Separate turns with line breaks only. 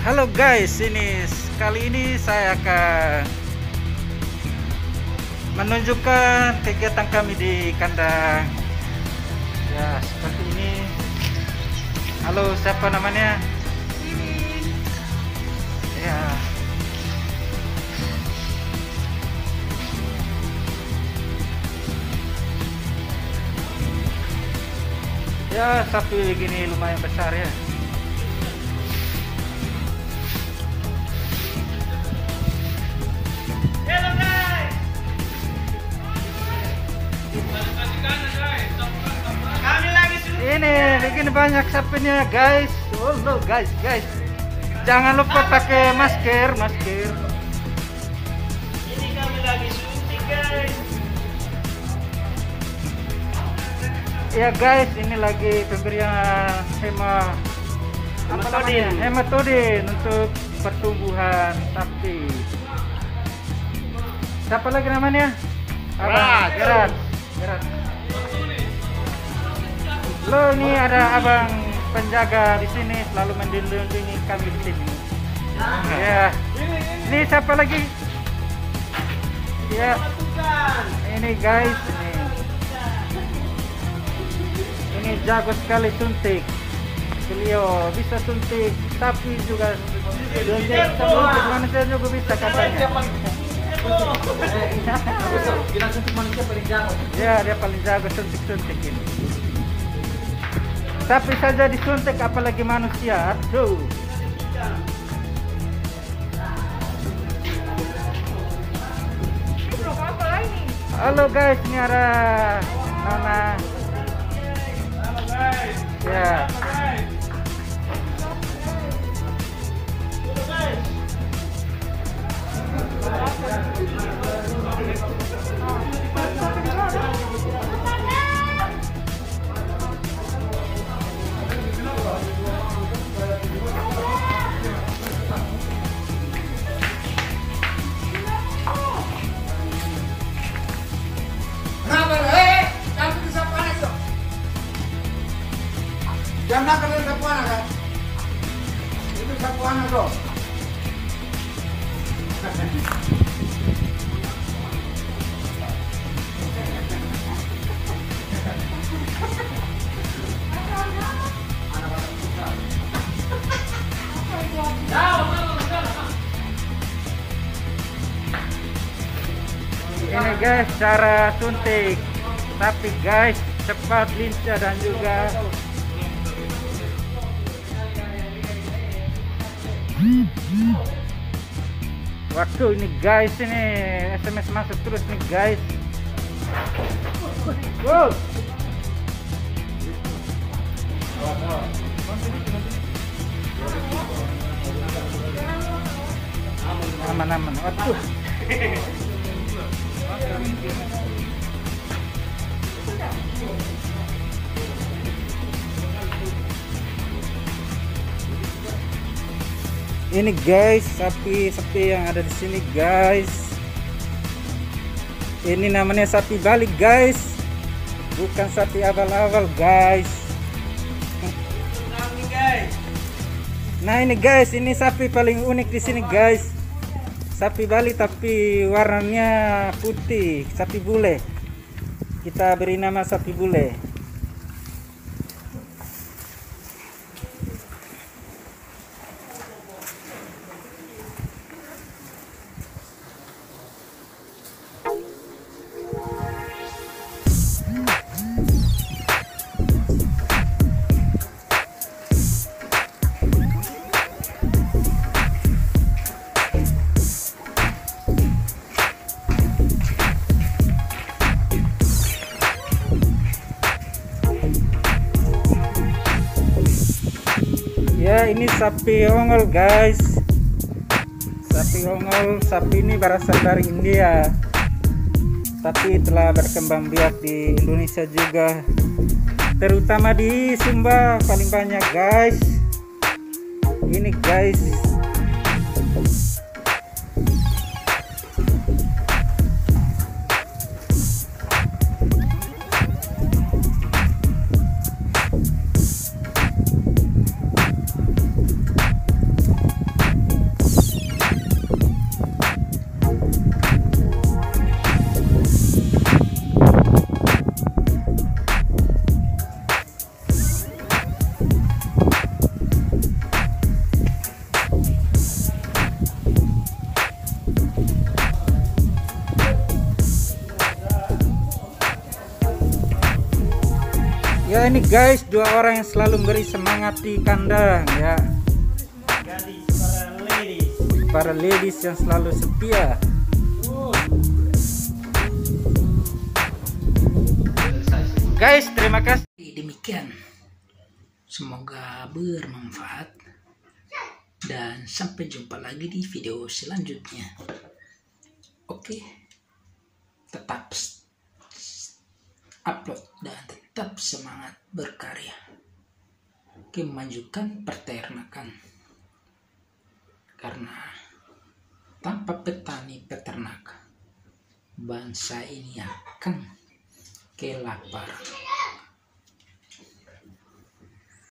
Halo guys, kali ini saya akan menunjukkan kegiatan kami di kandang. Ya, seperti ini. Halo, siapa namanya? Ya. Ya, sapi gini lumayan besar ya. Ini begini banyak sapinya guys. Oh no guys. Jangan lupa pakai masker.
Ini kami lagi syuting guys.
Ya guys, ini lagi pemberian hematodin untuk pertumbuhan sapi. Siapa lagi namanya? Gerard. Lo ini ada abang penjaga di sini, selalu melindungi kami di sini. Ya. Ini siapa lagi? Ya. Ini guys, ini jago sekali suntik. Beliau bisa suntik sapi juga. Manusia juga bisa katanya.
Bilang suntik manusia paling jago.
Ya, dia paling jago suntik ini. Sapi saja disuntik apalagi manusia. Aduh. Halo guys, ini ada Nona. Ya.
Jangan kalian sapu anak kan? Itu sapu anak bro.
Ini guys cara suntik sapi guys, cepat, lincah dan juga waktu ini guys, ini SMS masuk terus nih guys. Wow. Aman. Waduh. Ini guys, sapi yang ada di sini guys. Ini namanya sapi Bali guys, bukan sapi abal-abal guys. Nah ini guys, ini sapi paling unik di sini guys. Sapi Bali tapi warnanya putih, sapi bule. Kita beri nama sapi bule. Ya ini sapi ongol guys. Sapi ini berasal dari India, tapi telah berkembang biak di Indonesia juga, terutama di Sumba paling banyak guys. Ini guys. ini guys, dua orang yang selalu memberi semangat di kandang ya.
Gadis para ladies.
Para ladies yang selalu setia. Guys, terima kasih.
Demikian, semoga bermanfaat dan sampai jumpa lagi di video selanjutnya. Oke, tetap upload dan tetap semangat berkarya. Oke, memajukan peternakan, karena tanpa petani peternak bangsa ini akan kelaparan.